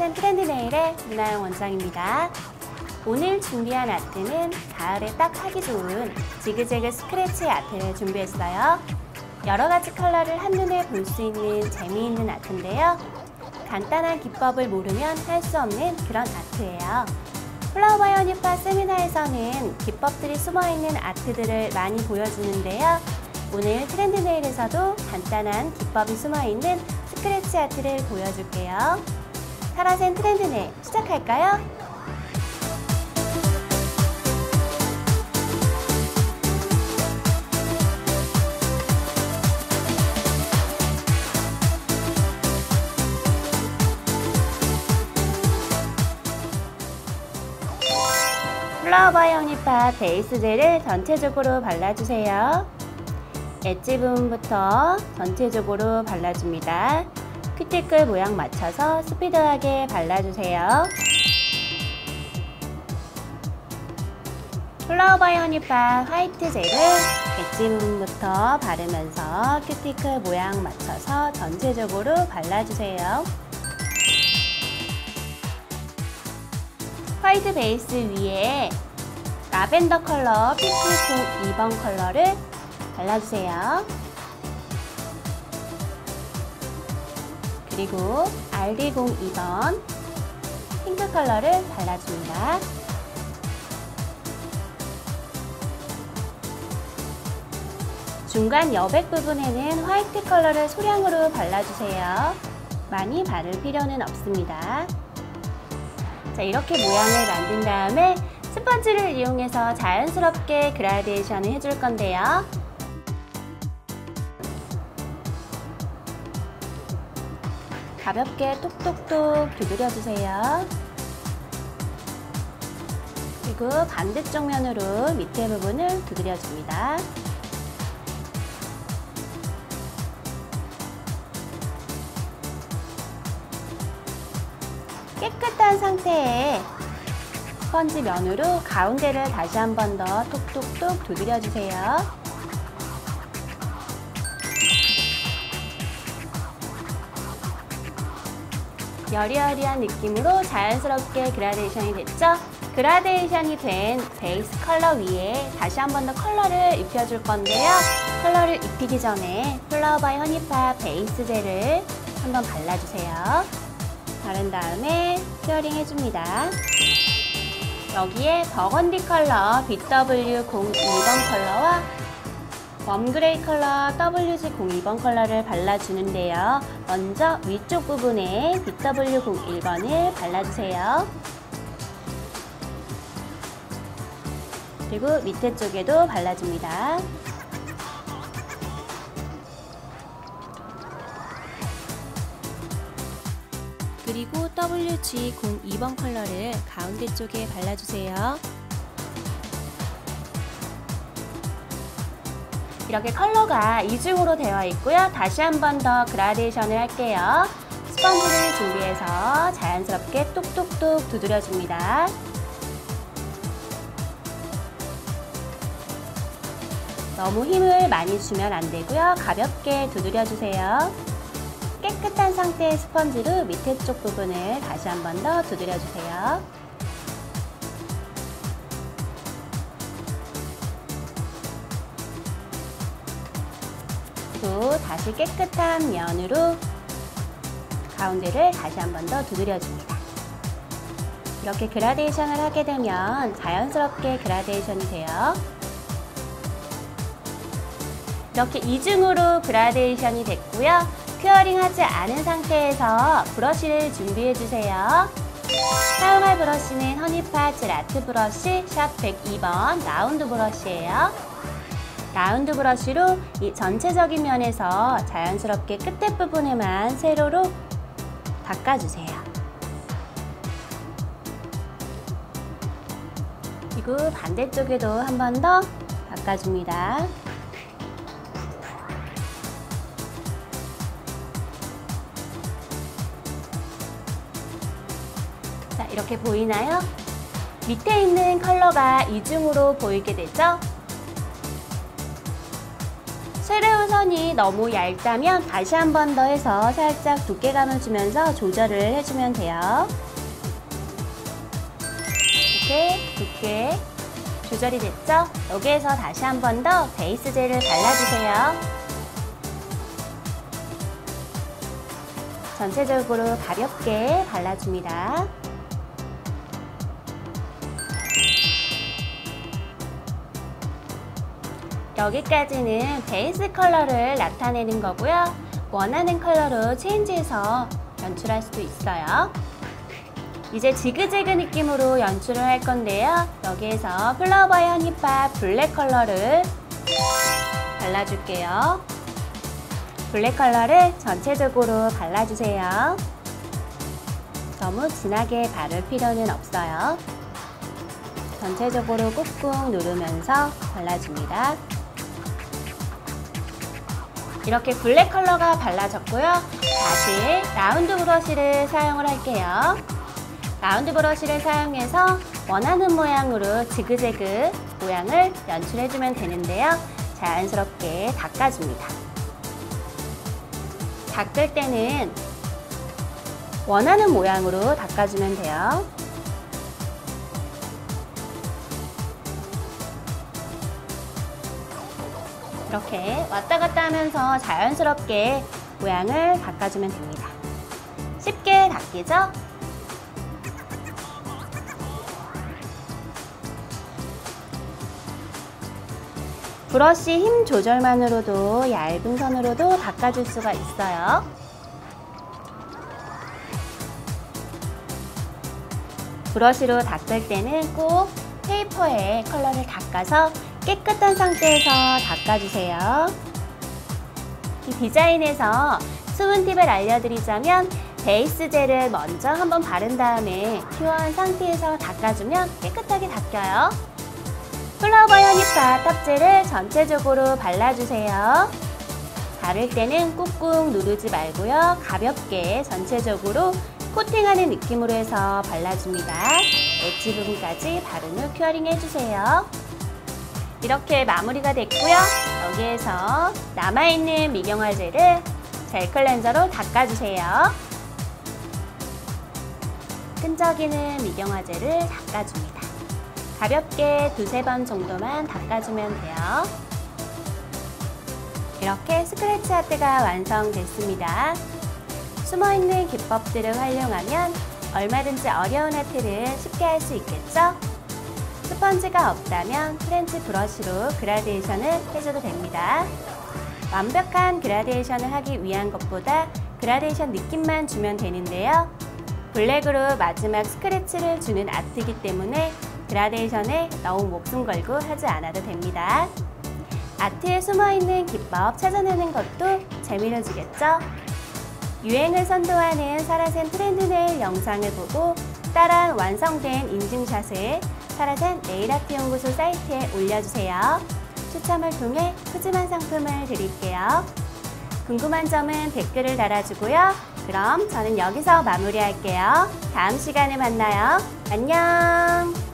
타라젠 트렌드네일의 문하영 원장입니다. 오늘 준비한 아트는 가을에 딱 하기 좋은 지그재그 스크래치 아트를 준비했어요. 여러가지 컬러를 한눈에 볼 수 있는 재미있는 아트인데요. 간단한 기법을 모르면 할 수 없는 그런 아트예요. 플라워 바이 허니파 세미나에서는 기법들이 숨어있는 아트들을 많이 보여주는데요. 오늘 트렌드네일에서도 간단한 기법이 숨어있는 스크래치 아트를 보여줄게요. 타라젠 트렌드네일 시작할까요? 플라워 바이 허니파 베이스 젤을 전체적으로 발라주세요. 엣지 부분부터 전체적으로 발라줍니다. 큐티클 모양 맞춰서 스피드하게 발라주세요. 플라워 바이 허니파 화이트 젤을 엣지 부분부터 바르면서 큐티클 모양 맞춰서 전체적으로 발라주세요. 화이트 베이스 위에 라벤더 컬러 PT02번 컬러를 발라주세요. 그리고 RD02번 핑크 컬러를 발라줍니다. 중간 여백 부분에는 화이트 컬러를 소량으로 발라주세요. 많이 바를 필요는 없습니다. 자, 이렇게 모양을 만든 다음에 스펀지를 이용해서 자연스럽게 그라데이션을 해줄 건데요. 가볍게 톡톡톡 두드려주세요. 그리고 반대쪽 면으로 밑에 부분을 두드려줍니다. 깨끗한 상태에 스펀지 면으로 가운데를 다시 한 번 더 톡톡톡 두드려주세요. 여리여리한 느낌으로 자연스럽게 그라데이션이 됐죠? 그라데이션이 된 베이스 컬러 위에 다시 한 번 더 컬러를 입혀줄 건데요. 컬러를 입히기 전에 플라워 바이 허니파 베이스 젤을 한번 발라주세요. 바른 다음에 큐어링 해줍니다. 여기에 버건디 컬러 BW02번 컬러와 웜그레이 컬러 WG02번 컬러를 발라주는데요. 먼저 위쪽 부분에 BW01번을 발라주세요. 그리고 밑에 쪽에도 발라줍니다. 그리고 WG02번 컬러를 가운데 쪽에 발라주세요. 이렇게 컬러가 이중으로 되어 있고요. 다시 한 번 더 그라데이션을 할게요. 스펀지를 준비해서 자연스럽게 뚝뚝뚝 두드려줍니다. 너무 힘을 많이 주면 안 되고요. 가볍게 두드려주세요. 깨끗한 상태의 스펀지로 밑에 쪽 부분을 다시 한 번 더 두드려주세요. 또 다시 깨끗한 면으로 가운데를 다시 한 번 더 두드려줍니다. 이렇게 그라데이션을 하게 되면 자연스럽게 그라데이션이 돼요. 이렇게 이중으로 그라데이션이 됐고요. 큐어링 하지 않은 상태에서 브러쉬를 준비해주세요. 사용할 브러쉬는 허니파 젤 아트 브러쉬 샵 102번 라운드 브러쉬예요. 라운드 브러쉬로 이 전체적인 면에서 자연스럽게 끝에 부분에만 세로로 닦아주세요. 그리고 반대쪽에도 한 번 더 닦아줍니다. 자, 이렇게 보이나요? 밑에 있는 컬러가 이중으로 보이게 되죠? 쉐레오 선이 너무 얇다면 다시 한 번 더 해서 살짝 두께감을 주면서 조절을 해주면 돼요. 이렇게 두께 조절이 됐죠? 여기에서 다시 한 번 더 베이스 젤을 발라주세요. 전체적으로 가볍게 발라줍니다. 여기까지는 베이스 컬러를 나타내는 거고요. 원하는 컬러로 체인지해서 연출할 수도 있어요. 이제 지그재그 느낌으로 연출을 할 건데요. 여기에서 플라워바이 허니팝 블랙 컬러를 발라줄게요. 블랙 컬러를 전체적으로 발라주세요. 너무 진하게 바를 필요는 없어요. 전체적으로 꾹꾹 누르면서 발라줍니다. 이렇게 블랙 컬러가 발라졌고요. 다시 라운드 브러쉬를 사용을 할게요. 라운드 브러쉬를 사용해서 원하는 모양으로 지그재그 모양을 연출해주면 되는데요. 자연스럽게 닦아줍니다. 닦을 때는 원하는 모양으로 닦아주면 돼요. 이렇게 왔다 갔다 하면서 자연스럽게 모양을 닦아주면 됩니다. 쉽게 닦이죠? 브러쉬 힘 조절만으로도 얇은 선으로도 닦아줄 수가 있어요. 브러쉬로 닦을 때는 꼭 페이퍼에 컬러를 닦아서 깨끗한 상태에서 닦아주세요. 이 디자인에서 숨은 팁을 알려드리자면 베이스 젤을 먼저 한번 바른 다음에 퓨어한 상태에서 닦아주면 깨끗하게 닦여요. 플라워바이 허니팝 탑젤을 전체적으로 발라주세요. 바를 때는 꾹꾹 누르지 말고요. 가볍게 전체적으로 코팅하는 느낌으로 해서 발라줍니다. 엣지 부분까지 바른 후 큐어링 해주세요. 이렇게 마무리가 됐고요. 여기에서 남아있는 미경화 젤을 젤 클렌저로 닦아주세요. 끈적이는 미경화 젤을 닦아줍니다. 가볍게 두세 번 정도만 닦아주면 돼요. 이렇게 스크래치 아트가 완성됐습니다. 숨어있는 기법들을 활용하면 얼마든지 어려운 아트를 쉽게 할 수 있겠죠? 스펀지가 없다면 프렌치 브러쉬로 그라데이션을 해줘도 됩니다. 완벽한 그라데이션을 하기 위한 것보다 그라데이션 느낌만 주면 되는데요. 블랙으로 마지막 스크래치를 주는 아트이기 때문에 그라데이션에 너무 목숨 걸고 하지 않아도 됩니다. 아트에 숨어있는 기법 찾아내는 것도 재미를 주겠죠? 유행을 선도하는 사라센 트렌드네일 영상을 보고 따라 완성된 인증샷을 사라센 네일아트 연구소 사이트에 올려주세요. 추첨을 통해 푸짐한 상품을 드릴게요. 궁금한 점은 댓글을 달아주고요. 그럼 저는 여기서 마무리할게요. 다음 시간에 만나요. 안녕!